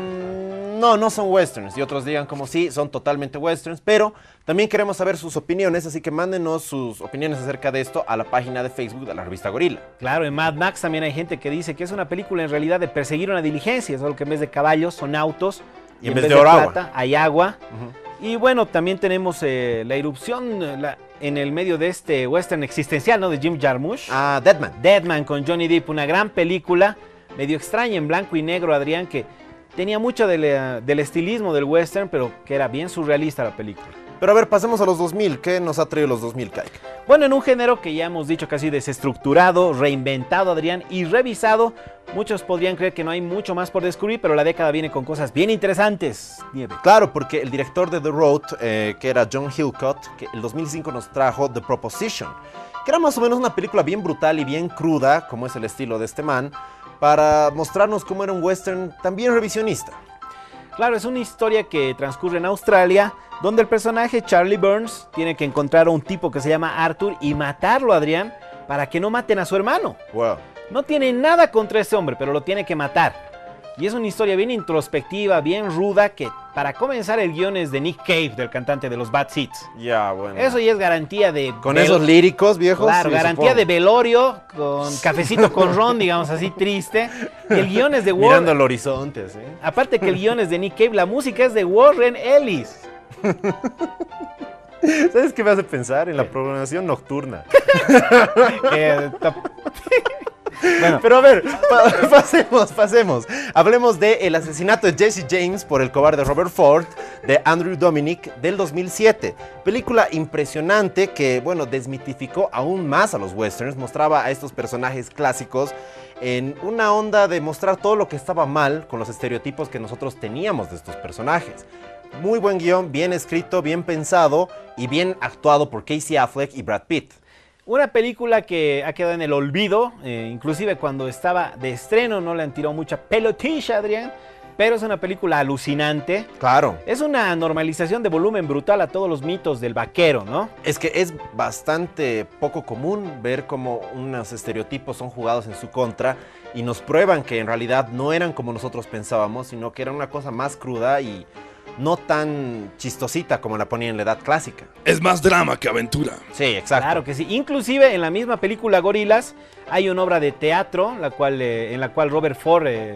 Speaker 2: Mmm, no, no son westerns. Y otros digan como sí, son totalmente westerns. Pero también queremos saber sus opiniones, así que mándenos sus opiniones acerca de esto a la página de Facebook de la revista Gorila.
Speaker 4: Claro, en Mad Max también hay gente que dice que es una película en realidad de perseguir una diligencia, solo que en vez de caballos son autos.
Speaker 2: Y, y en, vez, vez de, de
Speaker 4: plata
Speaker 2: agua.
Speaker 4: hay agua.
Speaker 2: Uh-huh.
Speaker 4: Y bueno, también tenemos eh, la irrupción la, en el medio de este western existencial, ¿no?, de Jim Jarmusch.
Speaker 2: Ah, Deadman.
Speaker 4: Deadman con Johnny Depp, una gran película, medio extraña en blanco y negro, Adrián, que tenía mucho del, del estilismo del western, pero que era bien surrealista la película.
Speaker 2: Pero a ver, pasemos a los dos mil. ¿Qué nos ha traído los dos mil, Kaik?
Speaker 4: Bueno, en un género que ya hemos dicho casi desestructurado, reinventado, Adrián, y revisado, muchos podrían creer que no hay mucho más por descubrir, pero la década viene con cosas bien interesantes, Nieve.
Speaker 2: Claro, porque el director de The Road, eh, que era John Hillcott, que el dos mil cinco nos trajo The Proposition, que era más o menos una película bien brutal y bien cruda, como es el estilo de este man, para mostrarnos cómo era un western también revisionista.
Speaker 4: Claro, es una historia que transcurre en Australia, donde el personaje Charlie Burns tiene que encontrar a un tipo que se llama Arthur y matarlo, Adrián, para que no maten a su hermano.
Speaker 2: Wow.
Speaker 4: No tiene nada contra ese hombre, pero lo tiene que matar. Y es una historia bien introspectiva, bien ruda, que para comenzar el guión es de Nick Cave, del cantante de los Bad Seeds.
Speaker 2: Ya, bueno.
Speaker 4: Eso ya es garantía de...
Speaker 2: Con esos líricos, viejos.
Speaker 4: Claro,
Speaker 2: sí,
Speaker 4: garantía
Speaker 2: supongo.
Speaker 4: de velorio, con cafecito con ron, digamos así, triste. Y el guión es de Warren...
Speaker 2: Mirando al horizonte, ¿sí?
Speaker 4: Aparte que el guión es de Nick Cave, la música es de Warren Ellis.
Speaker 2: ¿Sabes qué me hace pensar? En la programación nocturna.
Speaker 4: Eh, top-
Speaker 2: Bueno, pero a ver, pa- pasemos, pasemos. Hablemos de El asesinato de Jesse James por el cobarde Robert Ford, de Andrew Dominic, del dos mil siete. Película impresionante que, bueno, desmitificó aún más a los westerns, mostraba a estos personajes clásicos en una onda de mostrar todo lo que estaba mal con los estereotipos que nosotros teníamos de estos personajes. Muy buen guión, bien escrito, bien pensado y bien actuado por Casey Affleck y Brad Pitt.
Speaker 4: Una película que ha quedado en el olvido, eh, inclusive cuando estaba de estreno no le han tirado mucha pelotilla, Adrián, pero es una película alucinante.
Speaker 2: Claro.
Speaker 4: Es una normalización de volumen brutal a todos los mitos del vaquero, ¿no?
Speaker 2: Es que es bastante poco común ver cómo unos estereotipos son jugados en su contra y nos prueban que en realidad no eran como nosotros pensábamos, sino que era una cosa más cruda y no tan chistosita como la ponía en la edad clásica.
Speaker 8: Es más drama que aventura.
Speaker 2: Sí, exacto.
Speaker 4: Claro que sí. Inclusive en la misma película Gorilas hay una obra de teatro la cual, eh, en la cual Robert Ford eh,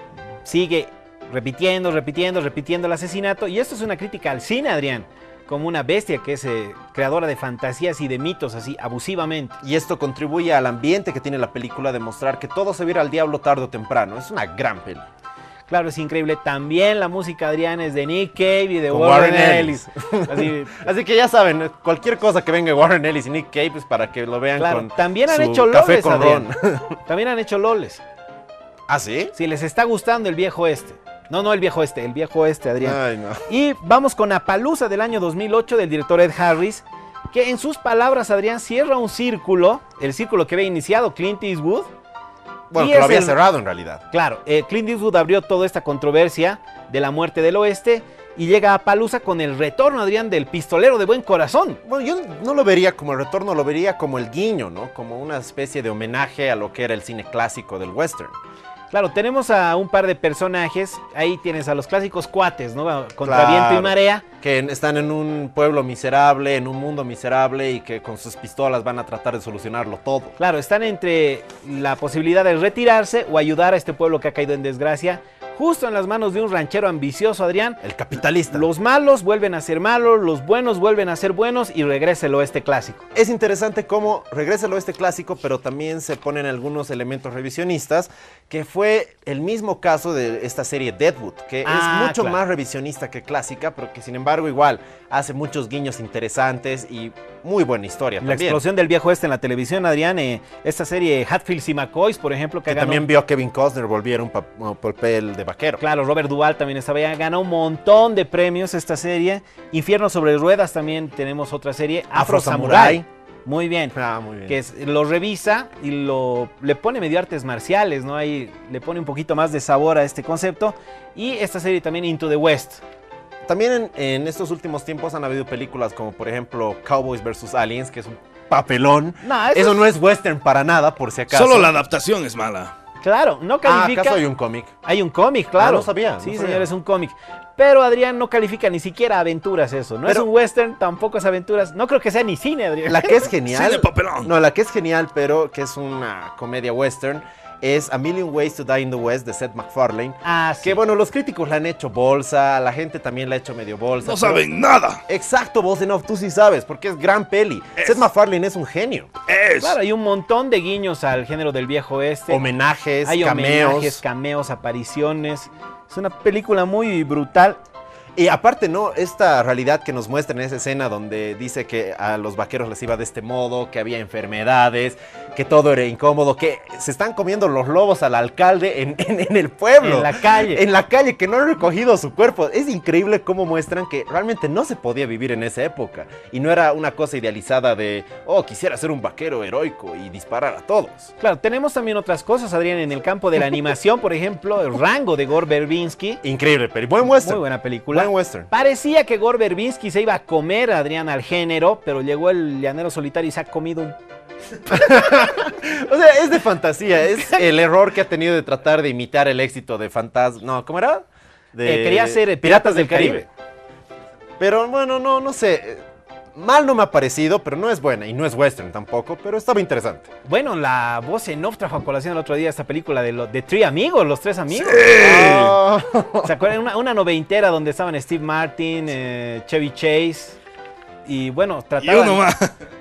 Speaker 4: sigue repitiendo, repitiendo, repitiendo el asesinato. Y esto es una crítica al cine, Adrián, como una bestia que es eh, creadora de fantasías y de mitos así abusivamente.
Speaker 2: Y esto contribuye al ambiente que tiene la película de mostrar que todo se vira al diablo tarde o temprano. Es una gran peli.
Speaker 4: Claro, es increíble. También la música, Adrián, es de Nick Cave y de
Speaker 2: Con
Speaker 4: Warren,
Speaker 2: Warren
Speaker 4: Ellis. Así,
Speaker 2: Así que ya saben, cualquier cosa que venga de Warren Ellis y Nick Cave es para que lo vean
Speaker 4: claro,
Speaker 2: con
Speaker 4: también han
Speaker 2: su
Speaker 4: hecho
Speaker 2: café
Speaker 4: loles,
Speaker 2: con
Speaker 4: Adrián.
Speaker 2: ron.
Speaker 4: También han hecho loles.
Speaker 2: ¿Ah, sí?
Speaker 4: Si les está gustando el viejo este. No, no el viejo este, el viejo este, Adrián.
Speaker 2: Ay, no.
Speaker 4: Y vamos con Appaloosa del año dos mil ocho del director Ed Harris, que en sus palabras, Adrián, cierra un círculo, el círculo que había iniciado Clint Eastwood.
Speaker 2: Bueno,
Speaker 4: y
Speaker 2: que lo
Speaker 4: es
Speaker 2: había
Speaker 4: el-
Speaker 2: cerrado en realidad.
Speaker 4: Claro, eh, Clint Eastwood abrió toda esta controversia de la muerte del oeste y llega a Appaloosa con el retorno, Adrián, del pistolero de buen corazón.
Speaker 2: Bueno, yo no lo vería como el retorno, lo vería como el guiño, ¿no? Como una especie de homenaje a lo que era el cine clásico del western.
Speaker 4: Claro, tenemos a un par de personajes, ahí tienes a los clásicos cuates, ¿no? Contra
Speaker 2: Claro.
Speaker 4: viento y marea.
Speaker 2: Que en- están en un pueblo miserable, en un mundo miserable y que con sus pistolas van a tratar de solucionarlo todo.
Speaker 4: Claro, están entre la posibilidad de retirarse o ayudar a este pueblo que ha caído en desgracia, justo en las manos de un ranchero ambicioso, Adrián.
Speaker 2: El capitalista.
Speaker 4: Los malos vuelven a ser malos, los buenos vuelven a ser buenos y regresa el oeste clásico.
Speaker 2: Es interesante cómo regresa el oeste clásico, pero también se ponen algunos elementos revisionistas, que fue el mismo caso de esta serie Deadwood, que
Speaker 4: Ah,
Speaker 2: es mucho
Speaker 4: claro.
Speaker 2: más revisionista que clásica, pero que sin embargo igual hace muchos guiños interesantes y muy buena historia
Speaker 4: La
Speaker 2: también.
Speaker 4: explosión del viejo oeste en la televisión, Adrián, eh, esta serie Hatfields y McCoys, por ejemplo, que,
Speaker 2: Que
Speaker 4: ganó-
Speaker 2: también vio a Kevin Costner volviera un, pa- un papel de de vaquero.
Speaker 4: Claro, Robert Duvall también estaba ya, ganó un montón de premios esta serie. Infierno sobre ruedas también tenemos otra serie, Afro,
Speaker 2: Afro
Speaker 4: Samurai.
Speaker 2: Samurai.
Speaker 4: Muy bien.
Speaker 2: Ah, muy bien.
Speaker 4: Que es- lo revisa y lo, le pone medio artes marciales, ¿no? Ahí le pone un poquito más de sabor a este concepto. Y esta serie también Into the West.
Speaker 2: También en, en estos últimos tiempos han habido películas como por ejemplo Cowboys versus Aliens, que es un papelón.
Speaker 4: No, eso
Speaker 2: Eso
Speaker 4: es-
Speaker 2: no es western para nada, por si acaso.
Speaker 8: Solo la adaptación es mala.
Speaker 4: Claro, no
Speaker 2: Ah,
Speaker 4: califica.
Speaker 2: ¿acaso hay un cómic?
Speaker 4: Hay un cómic, claro.
Speaker 2: Ah, no sabía,
Speaker 4: Sí,
Speaker 2: no
Speaker 4: señor,
Speaker 2: sabía.
Speaker 4: es un cómic. Pero Adrián no califica ni siquiera aventuras eso. No
Speaker 2: Pero-
Speaker 4: es un western, tampoco es aventuras. No creo que sea ni cine, Adrián.
Speaker 2: La que es genial.
Speaker 8: Cine papelón.
Speaker 2: No, la que es genial, pero que es una comedia western, es A Million Ways to Die in the West de Seth MacFarlane.
Speaker 4: Ah, sí.
Speaker 2: Que bueno, los críticos la han hecho bolsa, la gente también la ha hecho medio bolsa.
Speaker 8: No
Speaker 2: pero-
Speaker 8: saben nada.
Speaker 2: Exacto, Bosenov, tú sí sabes, porque es gran peli.
Speaker 8: Es.
Speaker 2: Seth MacFarlane es un genio.
Speaker 8: Es.
Speaker 4: Claro, hay un montón de guiños al género del viejo oeste.
Speaker 2: Homenajes,
Speaker 4: Hay
Speaker 2: cameos.
Speaker 4: homenajes, cameos, apariciones. Es una película muy brutal.
Speaker 2: Y aparte, ¿no? Esta realidad que nos muestra en esa escena donde dice que a los vaqueros les iba de este modo, que había enfermedades, que todo era incómodo, que se están comiendo los lobos al alcalde en, en- en el pueblo.
Speaker 4: En la calle.
Speaker 2: En la calle, que no han recogido su cuerpo. Es increíble cómo muestran que realmente no se podía vivir en esa época. Y no era una cosa idealizada de, oh, quisiera ser un vaquero heroico y disparar a todos.
Speaker 4: Claro, tenemos también otras cosas, Adrián, en el campo de la animación, por ejemplo, el Rango de Gore Verbinski.
Speaker 2: Increíble, pero buen western.
Speaker 4: Muy buena película.
Speaker 2: Buen western.
Speaker 4: Parecía que Gore Verbinski se iba a comer, Adrián, al género, pero llegó el llanero solitario y se ha comido un...
Speaker 2: O sea, es de fantasía. Es el error que ha tenido de tratar de imitar el éxito de Fantasma. No, ¿cómo era? De
Speaker 4: Eh, quería ser, eh, Piratas del Caribe.
Speaker 2: Pero bueno, no, no sé. eh, Mal no me ha parecido, pero no es buena. Y no es western tampoco, pero estaba interesante.
Speaker 4: Bueno, la voz en off trajo a colación el otro día esta película de, lo, de Three Amigos, los tres amigos.
Speaker 2: Ah.
Speaker 4: ¿Se acuerdan? Una, una noventera donde estaban Steve Martin, eh, Chevy Chase y bueno,
Speaker 8: Y
Speaker 4: trataban...
Speaker 8: uno más.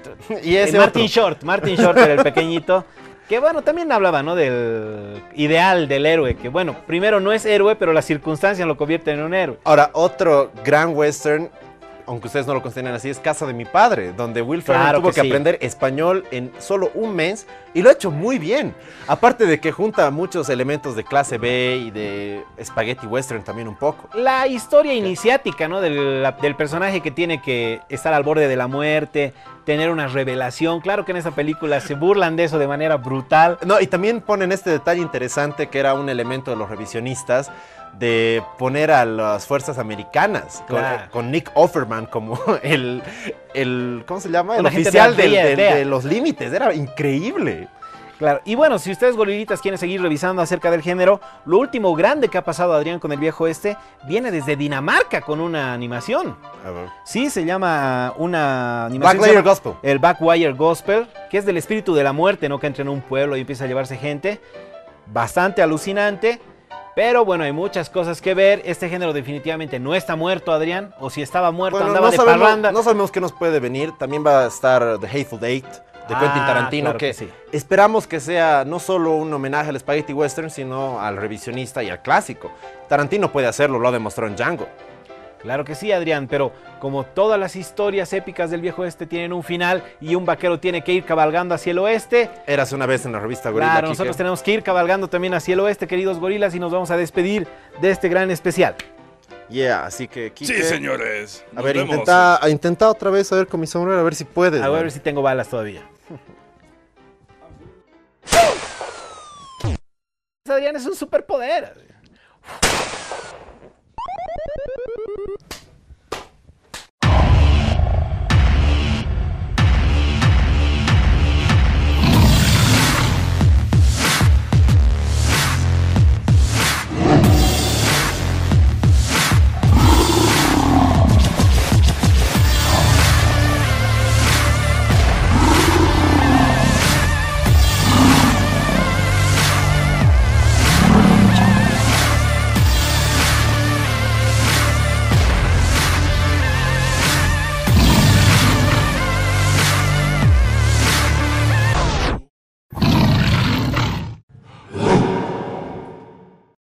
Speaker 2: y
Speaker 4: eh,
Speaker 2: ese
Speaker 4: Martin
Speaker 2: otro.
Speaker 4: Short, Martin Short era el pequeñito. Que bueno, también hablaba, ¿no? Del ideal del héroe. Que bueno, primero no es héroe, pero las circunstancias lo convierten en un héroe.
Speaker 2: Ahora, otro gran western, aunque ustedes no lo consideren así, es Casa de mi padre, donde Will Ferrell
Speaker 4: Claro
Speaker 2: tuvo
Speaker 4: que
Speaker 2: que,
Speaker 4: sí.
Speaker 2: aprender español en solo un mes y lo ha hecho muy bien. Aparte de que junta muchos elementos de clase B y de spaghetti western también un poco.
Speaker 4: La historia iniciática, ¿no? Del, la- del personaje que tiene que estar al borde de la muerte, tener una revelación. Claro que en esta película se burlan de eso de manera brutal.
Speaker 2: No, y también ponen este detalle interesante que era un elemento de los revisionistas de poner a las fuerzas americanas con,
Speaker 4: Claro.
Speaker 2: con Nick Offerman como el, el ¿cómo se llama? El
Speaker 4: Un agente
Speaker 2: oficial
Speaker 4: de la
Speaker 2: del-
Speaker 4: D E A,
Speaker 2: del-
Speaker 4: D E A.
Speaker 2: de los límites. Era increíble.
Speaker 4: Claro. Y bueno, si ustedes gorilitas quieren seguir revisando acerca del género, lo último grande que ha pasado Adrián con el viejo este viene desde Dinamarca con una animación. Sí, se llama una animación.
Speaker 2: Black
Speaker 4: se
Speaker 2: Layer
Speaker 4: llama
Speaker 2: Gospel.
Speaker 4: El Backwire Gospel, que es del espíritu de la muerte, ¿no? Que entra en un pueblo y empieza a llevarse gente. Bastante alucinante. Pero bueno, hay muchas cosas que ver. Este género definitivamente no está muerto, Adrián. O si estaba muerto,
Speaker 2: Bueno,
Speaker 4: andaba
Speaker 2: no
Speaker 4: de
Speaker 2: sabemos,
Speaker 4: parranda.
Speaker 2: no sabemos qué nos puede venir. También va a estar The Hateful Eight de
Speaker 4: Ah,
Speaker 2: Quentin Tarantino,
Speaker 4: claro
Speaker 2: que,
Speaker 4: que sí.
Speaker 2: esperamos que sea no solo un homenaje al Spaghetti Western, sino al revisionista y al clásico. Tarantino puede hacerlo, lo ha demostrado en Django.
Speaker 4: Claro que sí, Adrián, pero como todas las historias épicas del viejo oeste tienen un final y un vaquero tiene que ir cabalgando hacia el oeste,
Speaker 2: Eras una vez en la revista Gorilla.
Speaker 4: claro,
Speaker 2: Quique.
Speaker 4: nosotros tenemos que ir cabalgando también hacia el oeste, queridos gorilas, y nos vamos a despedir de este gran especial.
Speaker 2: Yeah, así que Quique,
Speaker 8: Sí, señores.
Speaker 2: A
Speaker 8: Nos
Speaker 2: ver,
Speaker 8: vemos.
Speaker 2: intenta, intenta otra vez a ver con mi sombrero, a ver si puedes.
Speaker 4: A ver
Speaker 2: man.
Speaker 4: si tengo balas todavía. Adrián es un superpoder. Adrián.